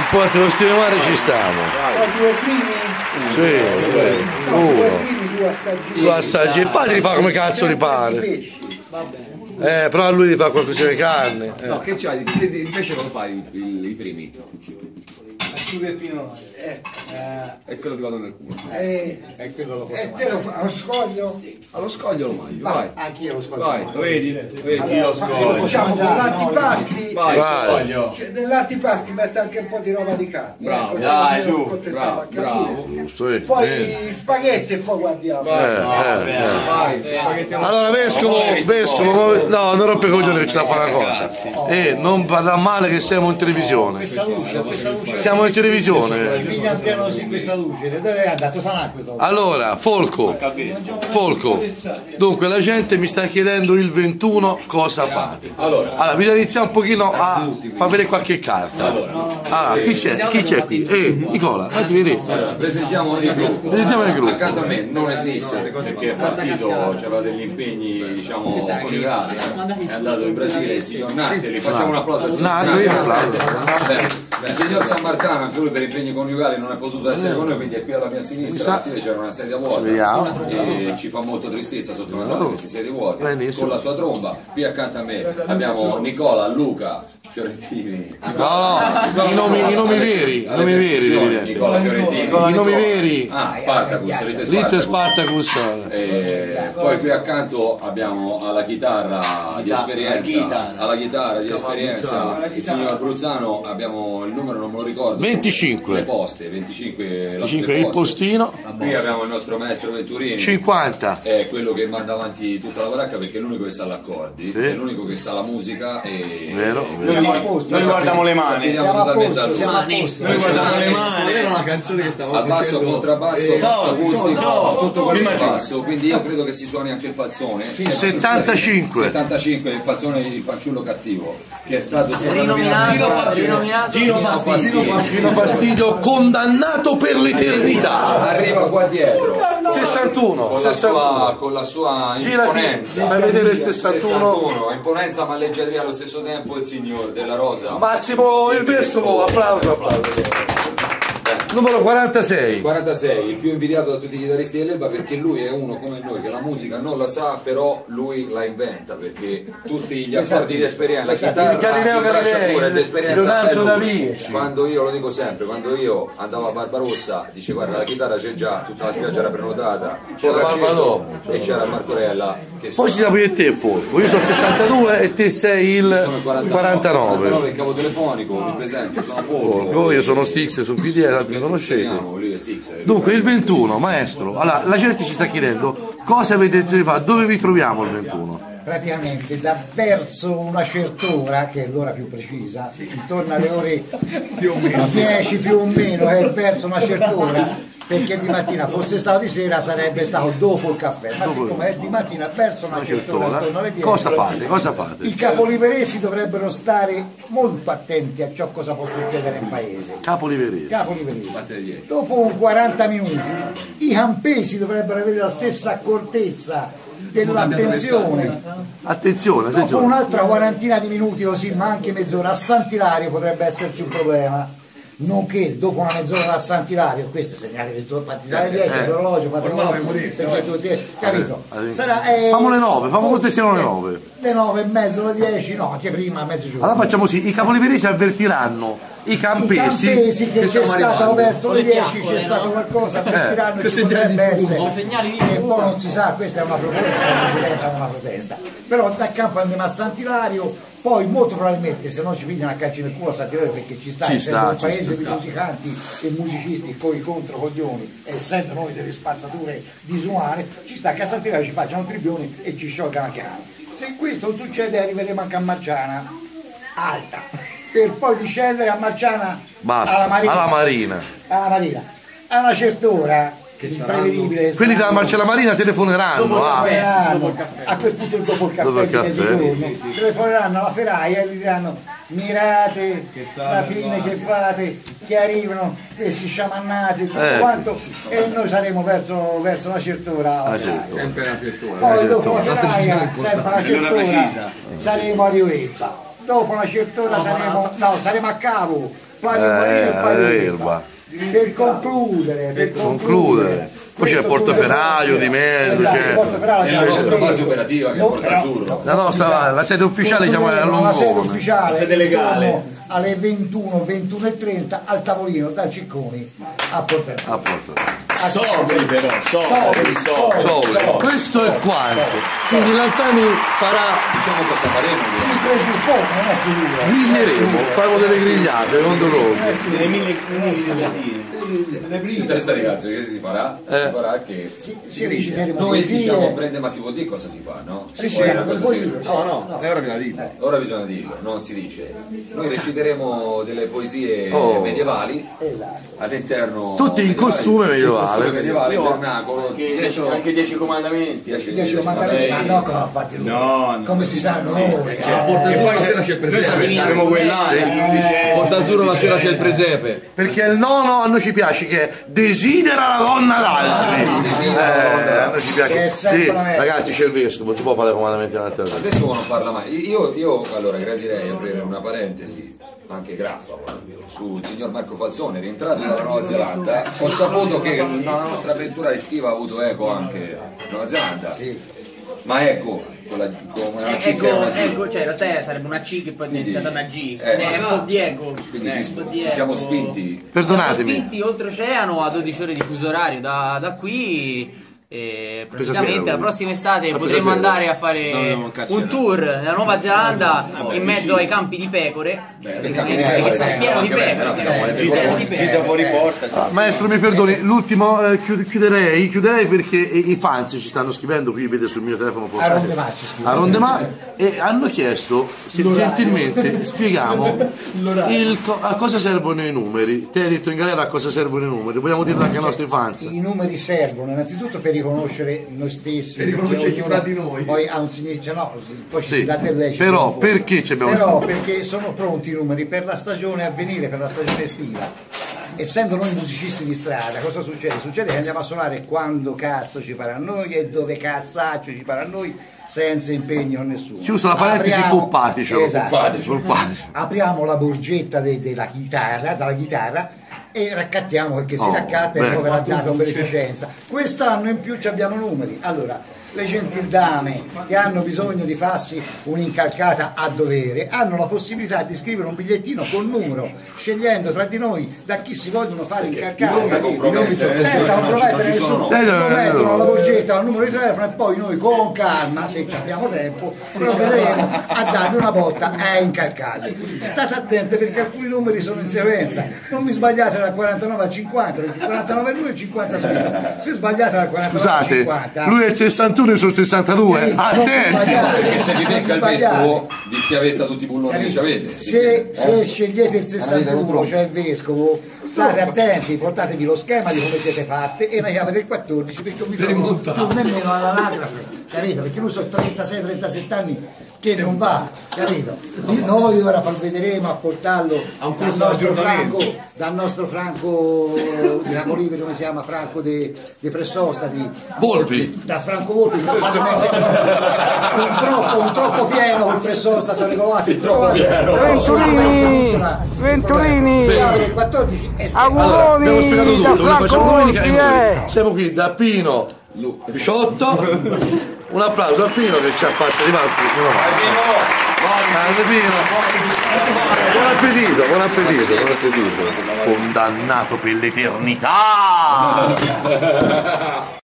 Ponte lo stile mare ci stiamo. Due primi? Sì, No, uno. due primi, due assaggi. Due assaggi, il padre li fa come cazzo li pare. Però a lui gli fa qualcosa di carne. No, che c'hai? Invece non fai i primi. È quello che vado nel culo. E te lo fa allo scoglio? Allo scoglio lo mangio, vai. Anch'io lo scoglio. Vai, lo vedi? Allora, facciamo con l'antipasti. Vai, Vai. Nell'antipasti mette anche un po' di roba di carne. Bravo, così dai, almeno giù, accontentiamo anche a bravo. lui. Poi spaghetti e poi guardiamo. Vai, Allora vescovo, no, non rompe coglione che ci da fare una cosa. Non parla male che siamo in televisione. Questa luce. Siamo in televisione. Piglia piano sì questa luce. Dove è andato? Sarà questa luce. Allora, Folco, dunque la gente mi sta chiedendo il 21 cosa fate. Allora, bisogna iniziare un pochino a far vedere qualche carta. Allora, chi c'è qui? Nicola, fatti vedere. Allora, presentiamo il gruppo. Presentiamo il gruppo. Accanto a me non esiste perché è partito, c'aveva degli impegni diciamo coniugali, è andato in Brasile il signor Natteli, facciamo un applauso al signor Natteli. Il signor San Marcano, anche lui per impegni coniugali non è potuto essere con noi, quindi è qui alla mia sinistra, c'era una sedia vuota e ci fa molto tristezza sottovalutare queste sedie vuote con la sua tromba. Qui accanto a me abbiamo Nicola, Luca, Fiorentini. No, i nomi veri, Nicola Fiorentini. I nomi veri. Spartacus, Rito Spartacus. Poi qui accanto abbiamo alla chitarra di esperienza, il signor Bruzzano, abbiamo il numero non me lo ricordo. 25. Le poste, 25 il postino. Qui abbiamo il nostro maestro Venturini. 50. È quello che manda avanti tutta la baracca perché è l'unico che sa l'accordi, è l'unico che sa la musica e vero. Noi guardiamo le mani. Siamo totalmente a lui. Noi guardiamo le mani. Era una canzone che stavo al basso, contrabbasso, basso acustico, tutto quello che basso, quindi io credo che si suoni anche il falzone. 75. 75 il falzone, il fanciullo cattivo, che è stato Gino Fastidio, condannato per l'eternità. Arriva qua dietro 61 con la sua girati, imponenza. fai vedere il 61. Imponenza ma leggiadria allo stesso tempo, il signor della Rosa Massimo il vescovo, applauso. Numero 46. 46, il più invidiato da tutti i chitarristi dell'Elba perché lui è uno come noi che la musica non la sa, però lui la inventa perché tutti gli accordi di esperienza, la chitarra, Galileo l'imbracciatura ed esperienza è Leonardo da lui. Vinci. Quando io, lo dico sempre, quando io andavo a Barbarossa, dice guarda la chitarra c'è già, tutta la spiaggia era prenotata, c'era acceso e c'era Martorella. Poi ci siamo io e te, Folco. Io sono il 62 e te sei il 49. Il cavo telefonico, mi presento, sono Folco. Io sono Stix, sono qui dietro, mi conoscete. Dunque il 21, maestro, allora la gente ci sta chiedendo cosa avete intenzione di fare, dove vi troviamo il 21? Praticamente da verso una certa ora, che è l'ora più precisa, intorno alle ore più o meno 10 più o meno, è verso una certa ora, perché di mattina fosse stato di sera sarebbe stato dopo il caffè, ma siccome è di mattina verso una certa ora, intorno alle 10, cosa fate? I capoliveresi dovrebbero stare molto attenti a ciò cosa può succedere in paese. Capoliveresi. Dopo un 40 minuti i campesi dovrebbero avere la stessa accortezza dell'attenzione. Dopo un'altra quarantina di minuti così, ma anche mezz'ora a Sant'Ilario potrebbe esserci un problema. Nonché dopo una mezz'ora a Sant'Ilario, questo è segnale che tu parti dalle 10, l'orologio, capito? Fammo le 9, fammo quante siano le 9. Le 9 e mezzo, le 10, no, anche prima, mezzogiorno. Allora facciamo così, i capoliveresi avvertiranno i campesi che c'è stato verso le 10, c'è stato qualcosa, avvertiranno che potrebbe essere, e poi non si sa, questa è una protesta, diventa una protesta. Però da campo andiamo a Sant'Ilario. Poi molto probabilmente se non ci pigliano a calci nel culo a Sant'Ilario perché ci sta essendo un paese di musicanti e musicisti con i controcoglioni, essendo noi delle spazzature disumane, ci sta che a Sant'Ilario ci facciano tribuoni e ci sciolgano anche anni. Se questo non succede arriveremo anche a Marciana alta, per poi discendere a Marciana alla Marina. A una certa ora imprevedibile, quelli della Marcella Marina telefoneranno a quel punto dopo il caffè di mezzogiorno telefoneranno alla ferraia e gli diranno mirate la fine che fate, che arrivano questi sciamannati tutto quanto, e noi saremo verso una certa ora sempre una certa ora. poi dopo la ferraia sempre una certa ora saremo a Rioetta, dopo una certa ora saremo a Cavo, Flavio Marino e Flavio Erba. Per concludere. Poi c'è Portoferraio di mezzo, c'è È la nostra base operativa che è Porto Azzurro. la nostra, la sede ufficiale diciamo è a la sede Longone. ufficiale, La sede legale. alle 21:30 al tavolino da Cicconi a Porto Azzurro. Sobri però, sobri. Questo è quanto. Quindi l'Altani farà, Diciamo cosa faremo. Si presuppone, non è sicuro. griglieremo, faremo delle grigliate, non dolore. Delle mille grigliatine. In testa ragazzi, che si farà? Si farà che Si reciteremo noi poesie. diciamo prende, ma si può dire cosa si fa, no? Sì, Poi è una cosa puoi semplice. dire. No, è ora che la dite. Ora bisogna dirlo, non si dice. Noi reciteremo delle poesie medievali all'interno. Tutti in costume medievale. Medievale, vernacolo, Anche 10 comandamenti. 10 comandamenti, ma no, come ha fatto lui? No. Come si sa noi? E poi sera c'è il presepe. Abbiamo quell'anno. Porto Azzurro la sera c'è il presepe. Perché il nono a noi ci piace che desidera la donna d'altri. A noi ci piace. Sì, ragazzi c'è il vescovo, non si può fare comandamenti all'altro. Il vescovo non parla mai. Io allora gradirei aprire una parentesi, anche graffa, sul signor Marco Falzone, rientrato dalla Nuova Zelanda. Ho saputo che la nostra avventura estiva ha avuto eco anche in Nuova Zelanda. Ma ecco, come una C che è una G. Ecco, cioè in realtà sarebbe una C che poi è diventata una G. È un po' di eco. Quindi ci siamo spinti. Perdonatemi. Siamo spinti oltreoceano a 12 ore di fuso orario da qui. E Questa praticamente sera, la prossima estate questa potremo sera. andare a fare un tour nella Nuova Zelanda in mezzo ai campi di pecore, praticamente, perché sta pieno di pecore. Pieno di Gita pecore. fuori porta. Maestro mi perdoni, l'ultimo chiuderei perché i fans ci stanno scrivendo, qui vede sul mio telefono portatile, a Rondemar, e hanno chiesto se gentilmente spieghiamo a cosa servono i numeri. Te hai detto in galera a cosa servono i numeri, vogliamo dirlo anche ai nostri fans. I numeri servono innanzitutto per riconoscere noi stessi, Per riconoscere perché fra di noi. poi ha un significato, no, poi ci Sì, si dà del lecito. però perché ci abbiamo Però perché sono pronti i numeri per la stagione a venire, per la stagione estiva. Essendo noi musicisti di strada, cosa succede? Succede che andiamo a suonare quando cazzo ci pare a noi e dove cazzaccio ci pare a noi, senza impegno a nessuno. Chiusa la parentesi, puppatici. Esatto. Apriamo la borgetta dalla chitarra e raccattiamo, perché si raccatta e poi verrà data una beneficenza. Quest'anno in più ci abbiamo numeri. Allora, le gentildame che hanno bisogno di farsi un'incalcata a dovere hanno la possibilità di scrivere un bigliettino col numero, scegliendo tra di noi da chi si vogliono fare incalcata senza compromettere nessuno. Lo mettono alla borgetta al numero di telefono e poi noi con calma, se abbiamo tempo, provvederemo a darvi una botta a incalcarli. State attenti perché alcuni numeri sono in sequenza, non vi sbagliate dal 49 al 50, perché il 49 è lui e il 50 è lui. Se sbagliate dal 49 al 50, lui è il 61 e sono 62, attenti! E se vi becca il vescovo vi schiavetta tutti i bulloni che ci avete. se scegliete il 61, cioè il vescovo, state attenti, portatevi lo schema di come siete fatte e la chiave del 14, perché non mi trovo più nemmeno all'anagrafe, capito? Perché lui sono 36-37 anni che non va, capito? Noi ora provvederemo a portarlo dal nostro Franco di Napolive, come si chiama? Franco di Pressosta, di Volpi. da Franco Volpi, un troppo pieno col Pressosta, regolato troppo pieno. Venturini, 14 Allora, abbiamo spiegato da tutto, noi facciamo Franco domenica e Volpi, noi siamo qui da Pino Pisciotto. Un applauso a Pino che ci ha fatto arrivare. Buon appetito. Condannato per l'eternità.